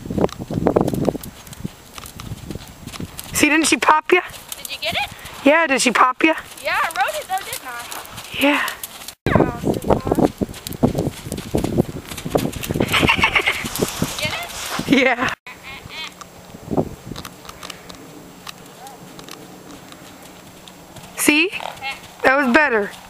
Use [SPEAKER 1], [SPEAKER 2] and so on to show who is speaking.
[SPEAKER 1] See, didn't she pop you?
[SPEAKER 2] Did you get it?
[SPEAKER 1] Yeah, did she pop you?
[SPEAKER 2] Yeah, I wrote it though, didn't I?
[SPEAKER 1] Yeah.
[SPEAKER 2] Get it?
[SPEAKER 1] Yeah. See? That was better.